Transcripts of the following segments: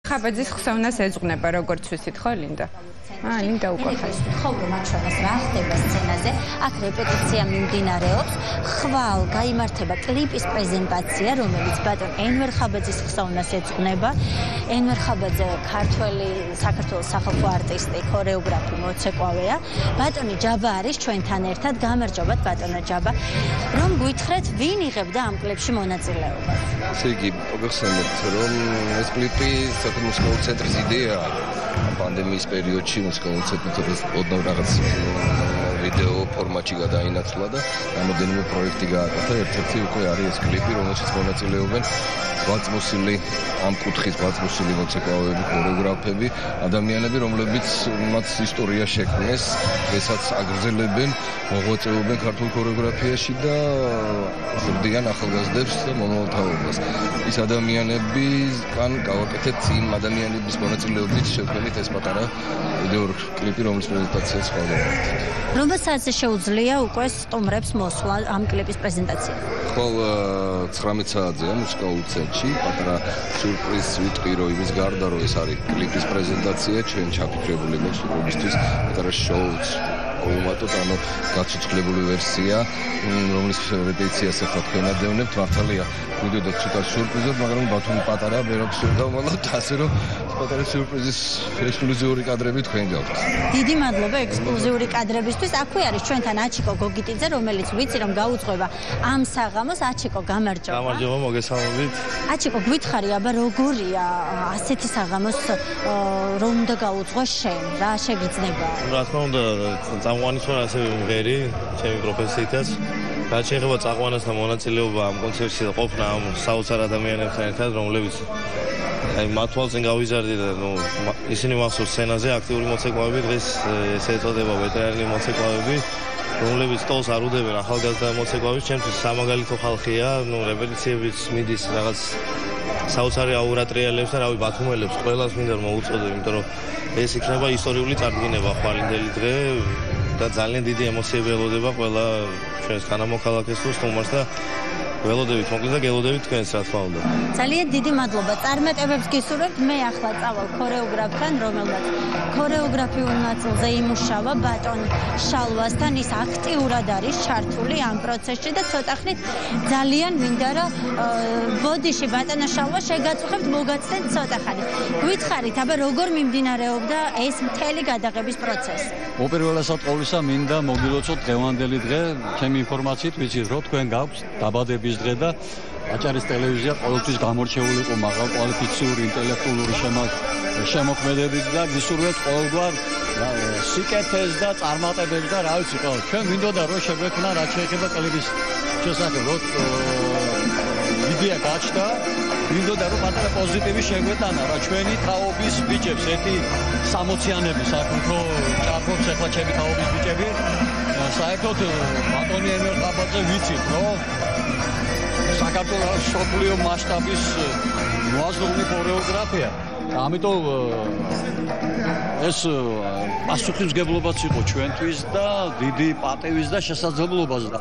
ხაბაძის ხსოვნას ეძღვნება, როგორც ვიცით, ხო, ლინდა? ლინდა უკვე ხარ. ხო, რომ აჩვენოს რა ხდება სცენაზე. აქ რეპეტიცია მიმდინარეობს. ხვალ გაიმართება კლიპის პრეზენტაცია, რომელიც ბატონ ენვერ ხაბაძის ხსოვნას ეძღვნება. ენვერ ხაბაძე ქართველი საქართველოს სახალხო არტისტი, ქორეოგრაფი, მოცეკვავეა. ბატონი ჯაბა არის ჩვენთან ერთად. გამარჯობათ ბატონო ჯაბა. რომ გვითხრეთ, ვინ იღებდა ამ კლიპში მონაწილეობას? ესე იგი, მოგხსენებთ, რომ ეს კლიპი საკუთმუსიკალურ ცენტრის იდეაა. პანდემიის პერიოდში მუსიკალურ ცენტრს ოდნავ რაღაც ვიდეო ფორმატში გადაინაცვლა და რამოდენიმე პროექტი გააკეთა. ერთ-ერთი უკვე არის ეს კლიპი, რომელშიც მონაწილეობენ გვაწმოსილი ამ კუთხის გვაწმოსილი მოცეკვავეები, ქორეოგრაფები, ადამიანები, რომლებიც მათ ისტორია შექმნეს, ესაც აგრძელებენ, მოღვაწეობენ ქართულ ქორეოგრაფიაში და ზრდიან ახალგაზრდებს და მომავალთაობას. ის ადამიანებისგან გავაკეთეთ იმ ადამიანების მონაწილეობით შევქმნით ეს პატარა ვიდეო კლიპი, რომლის პრეზენტაციაც ხვალდებით. რომელსაც შეუძლია უკვე სტუმრებს მოსვლა ამ კლიპის პრეზენტაციაში? ხვალ 19 საათზეა მუსიკალურ ცენტრში, პატარა სიურპრიზი ვიტყვი, რომ იმის გარდა, რომ ეს არის კლიპის პრეზენტაცია, ჩვენ ჩაფიქრებული გვაქვს სტუმრებისთვის პატარა შოუც ვუმატოთ, ანუ გაცოცხლებული ვერსია, რომლის რეპეტიციას ახლა თქვენ ადევნებთ, მართალია მიდიოდა ცოტა სიურპრიზად, მაგრამ ბათუმი პატარა, ვერაფერს ვერ დავმალავთ, ასე რომ პატარა სიურპრიზის ექსკლუზიური კადრები თქვენ გაქვთ. დიდი მადლობა ექსკლუზიური კადრებისთვის. აქვე არის ჩვენთან აჩიკო გოგიტიძე, რომელიც ვიცი რომ გაუძღვება ამ საღამოს. აჩიკო, გამარჯობა. გამარჯობა, მოგესალმებით. აჩიკო, გითხარი, აბა როგორია ასეთი საღამოს რომ უნდა გაუძღვო შენ? რა შეგიძლება? რა თქმა უნდა, წამყვანის ვარ ასე მღერი, ჩემი პროფესიითაც. რაც შეეხება წამყვანას და მონაწილეობა ამ კონცერტში და ყოფნა ამ საოცარ ადამიანებთან ერთად, რომლებიც მათ თვალწინ გავიზარდი და ისინი მახსოვს სცენაზე აქტიური მოცეკვავები, დღეს ესე ეწოდება ვეტერანი მოცეკვავები, რომლებიც ტოლს არ უდევენ ახალგაზრდა მოცეკვავებს, ჩემთვის სამაგალითო ხალხია, რეპეტიციებიც მიდის რაღაც საოცარი აურა ტრიალებს და რავი ბათუმელებს ყველას მინდა რომ მოუწოდე, იმიტომ რომ ეს იქნება ისტორიული წარდგინება ხვალინდელი დღე და ძალიან დიდი ემოციები ელოდება ყველა ჩვენს თანამოქალაქეს თუ სტუმარს და ველოდებით მოკლედ და გელოდებით თქვენს რა თქმა უნდა. ძალიან დიდი მადლობა. წარმატებებს გისურვებთ. მე ახლა წავალ ქორეოგრაფთან, რომელმაც ქორეოგრაფიულ ნაწილზე იმუშავა ბატონ შალვასთან. ის აქტიურად არის ჩართული ამ პროცესში და ცოტახნით ძალიან მინდა რომ ბოდიში ბატონო შალვა შეგაწუხებთ, მოგაცდეთ ცოტა ხანი. გითხარით, აბა როგორ მიმდინარეობდა ეს მთელი გადაღების პროცესი? უპირველესად ყოვლისა მინდა მოგილოცოთ დღევანდელი დღე. ჩემი ინფორმაციით ვიცით რომ თქვენ გაქვთ დაბადების დღე და აჭარის ტელევიზია ყოველთვის გამორჩეული იყო მაღალკვალიფიციური ინტელექტუალური შემოქმედებით და გისურვებთ ყოველგვარ სიკეთეს და წარმატებებს და რა ვიცი ხო ჩვენ მინდოდა რომ შეგვექმნა რაც შეეხება კლიპის შესახებ რომ იდეა გაჩნდა მინდოდა რომ პატარა პოზიტივი შეგვეტანა რა ჩვენი თაობის ბიჭებს ერთი 60-იანები საკუთრო ჭარბობს ახლა ჩემი თაობის ბიჭები საერთოდ ბატონი ენვერ ხაბაძე ვიცით რომ საქართველოს სოფლიო მასშტაბის მოაზროვნე ქორეოგრაფია. ამიტომ ეს პასუხისმგებლობაც იყო ჩვენთვის და დიდი პატევის და შესაძლებლობაც და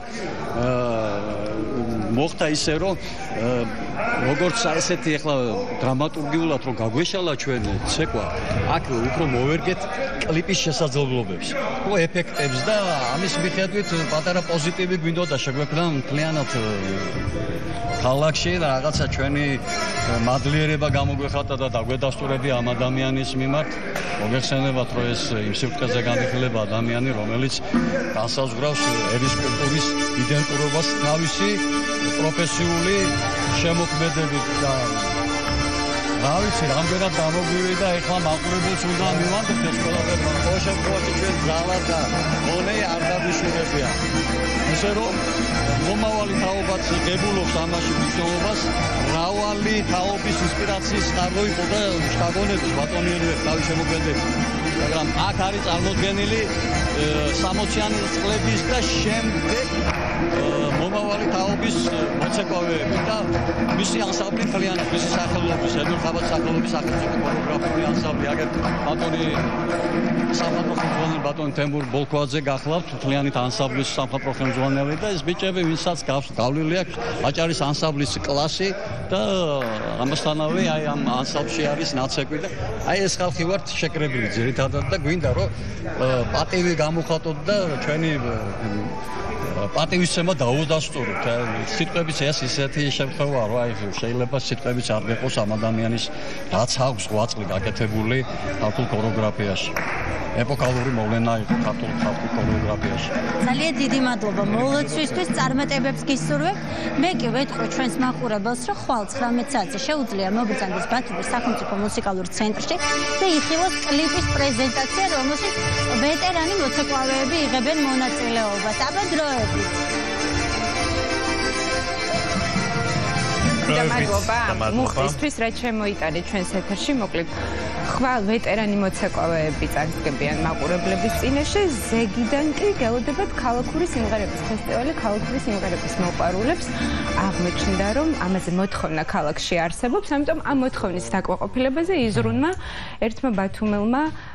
მოხდა ისე რომ როგორც ესეთი ახლა დრამატურგიულად რომ გაგვეშალა ჩვენ ცეკვა აქ უფრო მოვერგეთ კლიპის შესაძლებლობებს ხო ეფექტებს და ამის მიხედვით პატარა პოზიტივი გვინდოდა შეგვექმნა მთლიანად ქალაქში და რაღაცა ჩვენი მადლიერება გამოგვეხატა და დაგვედასტურები ამ ადამიანის მიმართ მოგეხსენებათ რომ ეს იმ სივრცეზე განიხილება ადამიანი რომელიც დასაზღვრავს ერის კულტურის იდენტურობას თავისი პროფესიული შემოქმედებით და რა ვიცი რამდენად გამოგვივიდა ეხლა მაყურებელს უნდა მივანდოთ ეს ყველაფერი ყოველ შემთხვევაში ჩვენ ძალა და მონე არ დაგვიშურებია ესე რომ მომავალი თაობაც ღებულობს ამაში მნიშვნელობას მრავალი თაობის ინსპირაციის წყარო იყო და შტაგონების ბატონიერების თავის შემოქმედებით მაგრამ აქ არის წარმოდგენილი 60-იანი წლების და შემდეგ მომავალი თაობის მოცეკვავეები და მისი ანსამბლი მთლიანად მისი სახელობის ედურხაბაძის სახელობის სახელმწიფო ქორეოგრაფიული ანსამბლი აგერ ბატონი სამხატვრო ხელმძღვანელი ბატონი თემურ ბოლქვაძე გახლავთ მთლიანით ანსამბლის სამხატვრო ხელმძღვანელი და ეს ბიჭები ვინცაც გავლილი აქვს აჭარის ანსამბლის კლასი და ამასთანავე აი ამ ანსამბლში არის ნაცეკვი და აი ეს ხალხი ვართ შეკრებილი ძირითადად და გვინდა რომ პატივი გამოხატოთ და ჩვენი პატივისცემა დაუდასტუროთ. სიტყვებიც ეს ისეთი შემთხვევაა, რომ აი შეიძლება სიტყვებიც არ გეყოს ამ ადამიანის რაც აქვს ღვაწლი გაკეთებული ქართულ ქორეოგრაფიაში. ეპოქალური მოვლენა იყო ქართულ ქორეოგრაფიაში. ძალიან დიდი მადლობა მოვლენისთვის, წარმატებებს გისურვებ. მე კი ვეთქვი ჩვენს მაყურებელს, რომ ხვალ 19 საათზე შეუძლია მობრძანდეს ბათუმის სახელმწიფო მუსიკალურ ცენტრში და იხილოს კლიპის პრეზენტაცია, რომელშიც ვეტერანი მოცეკვავეები იღებენ მონაწილეობას. აბა დროებით. მადლობა მუხტისთვის, რაც შემოიტანეთ ჩვენს ეთერში, მოკლედ ხვალ ვეტერანი მოცეკვავეები წარსდგებიან მაყურებლების წინაშე, ზეგიდან კი გელოდებათ ქალაქური სიმღერების ფესტივალი ქალაქური სიმღერების მოყვარულებს. აღმოჩნდა, რომ ამაზე მოთხოვნა ქალაქში არსებობს, ამიტომ ამ მოთხოვნის დაკმაყოფილებაზე იზრუნმა ერთმა ბათუმელმა